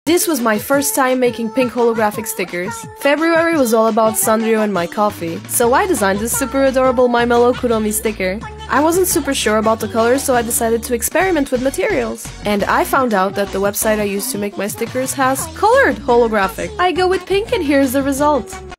This was my first time making pink holographic stickers. February was all about Sanrio and my coffee, so I designed this super adorable My Mellow Kuromi sticker. I wasn't super sure about the colors, so I decided to experiment with materials. And I found out that the website I used to make my stickers has colored holographic. I go with pink and here's the result.